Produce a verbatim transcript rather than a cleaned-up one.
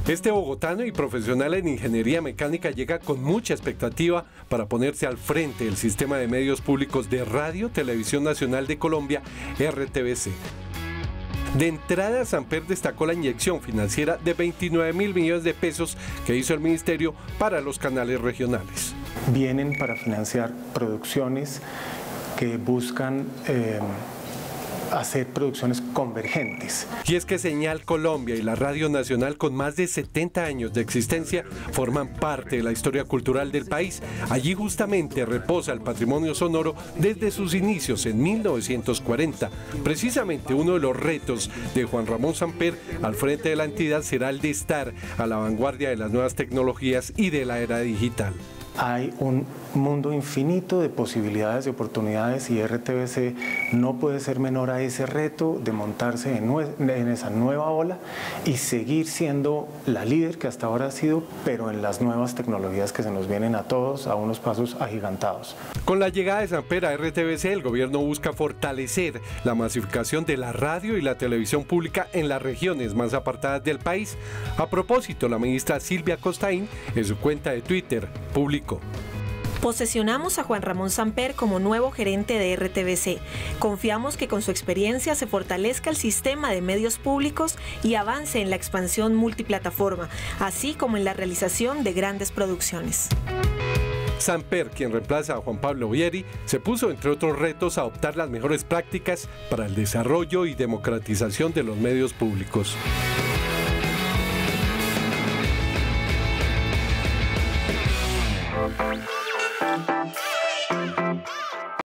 Este bogotano y profesional en ingeniería mecánica llega con mucha expectativa para ponerse al frente del sistema de medios públicos de Radio Televisión Nacional de Colombia, R T V C. De entrada, Samper destacó la inyección financiera de veintinueve mil millones de pesos que hizo el ministerio para los canales regionales. Vienen para financiar producciones que buscan eh, hacer producciones convergentes. Y es que Señal Colombia y la Radio Nacional, con más de setenta años de existencia, forman parte de la historia cultural del país. Allí justamente reposa el patrimonio sonoro desde sus inicios en mil novecientos cuarenta. Precisamente uno de los retos de Juan Ramón Samper al frente de la entidad será el de estar a la vanguardia de las nuevas tecnologías y de la era digital. Hay un mundo infinito de posibilidades, de oportunidades, y R T V C no puede ser menor a ese reto de montarse en, en esa nueva ola y seguir siendo la líder que hasta ahora ha sido, pero en las nuevas tecnologías que se nos vienen a todos a unos pasos agigantados. Con la llegada de Samper a R T V C, el gobierno busca fortalecer la masificación de la radio y la televisión pública en las regiones más apartadas del país. A propósito, la ministra Silvia Costaín, en su cuenta de Twitter, publicó: posesionamos a Juan Ramón Samper como nuevo gerente de R T V C. Confiamos que con su experiencia se fortalezca el sistema de medios públicos y avance en la expansión multiplataforma, así como en la realización de grandes producciones. Samper, quien reemplaza a Juan Pablo Vieri, se puso entre otros retos a adoptar las mejores prácticas para el desarrollo y democratización de los medios públicos.